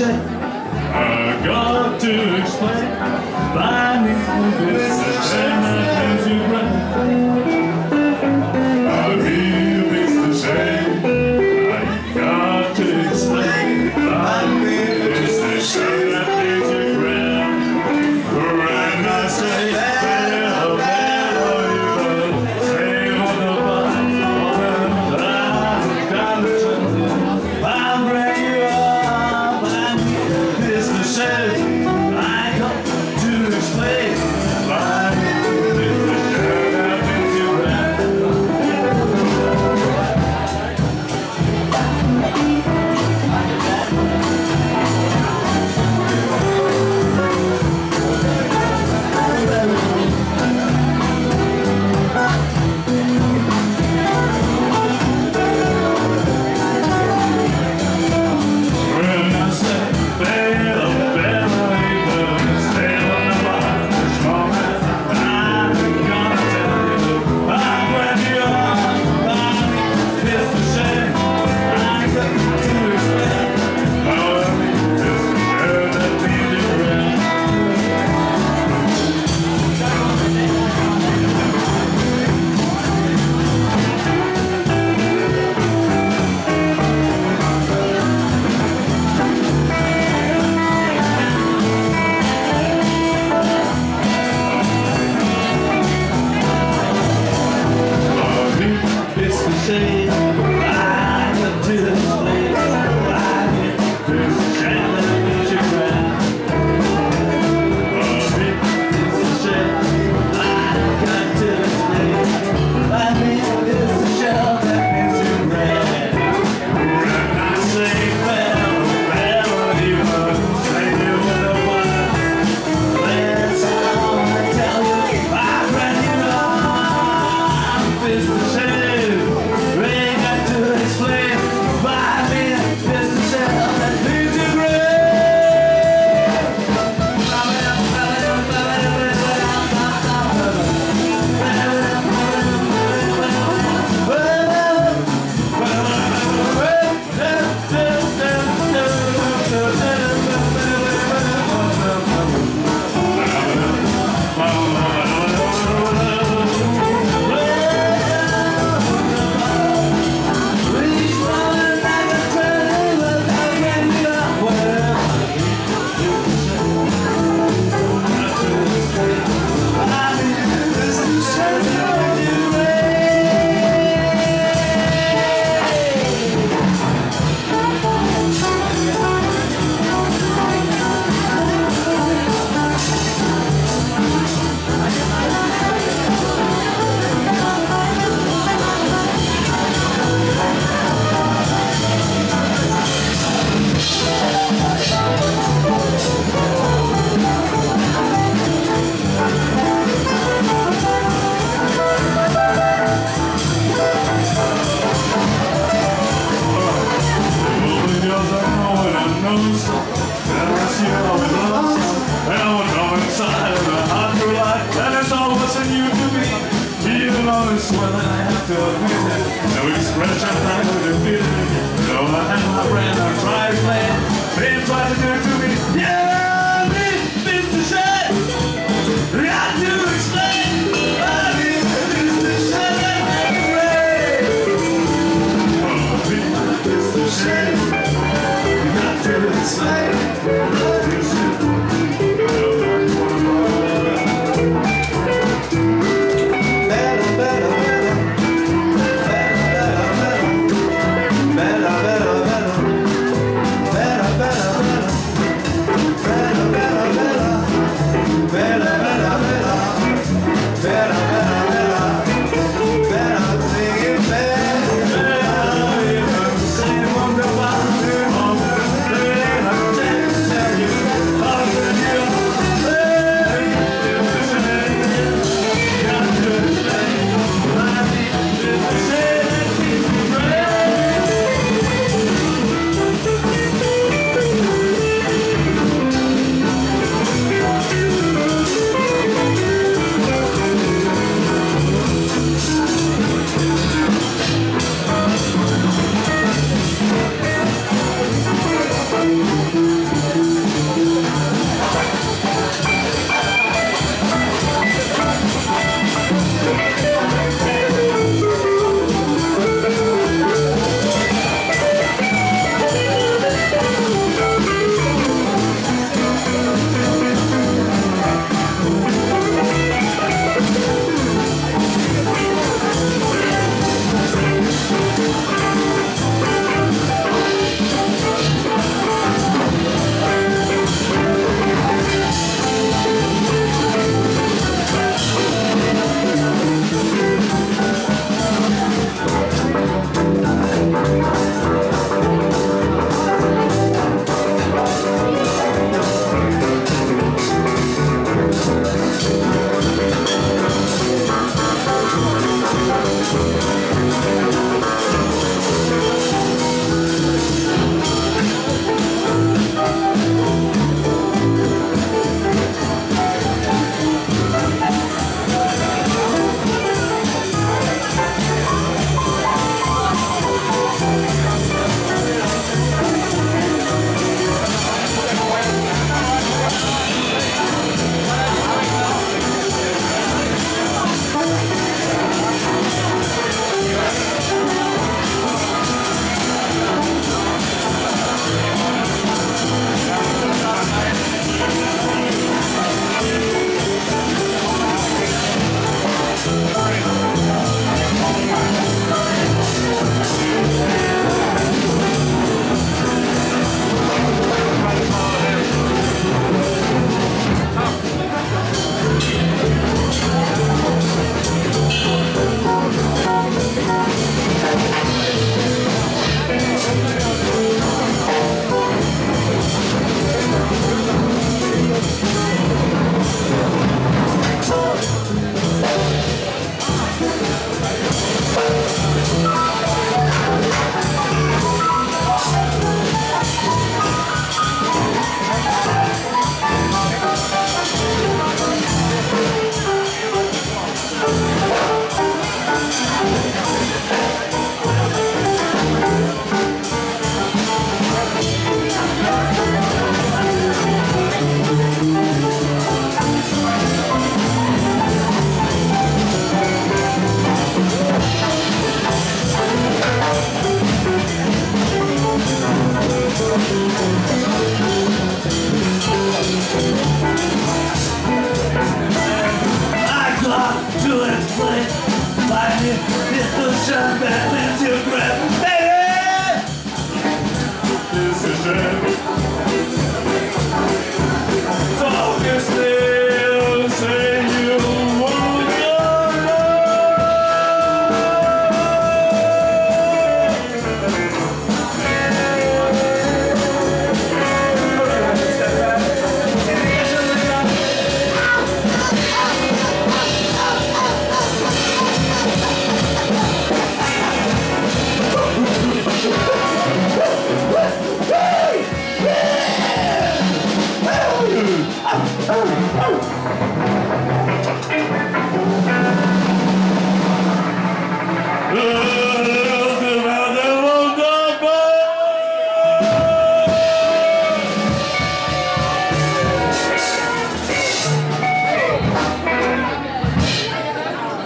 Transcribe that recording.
shame. I got to explain. I need this the shame that gives you breath. I need it's the shame. I got to explain. I need it's the shame that gives you breath. When I say better, better, you save on the bottom of the line. Got to change it. I'm bringing you up. I need it's the shame. I got to explain. I need it's the shame that gives you breath. When I say better, better, even stay on the line this moment, I'm gonna tell you I'm ready on. It's the shame I got to explain. Oh, it's the shame that leaves you red. It's the shame I got to explain. It's the shame that makes you cry. It's the shame I got to explain. It's the shame that makes you red. When I say better, better, you say you with a word. That's all I tell you. I'm ready up. It's the shame. When I have to admit it, no expression I could feel it. Though I have my friend, I try to play it. They try to do it to me. Yeah, me, Mr. Shade. I got to explain. I mean, Mr. Shade, I'm afraid. Oh, me, Mr. Shade. You got to explain. Better, better, better. shot that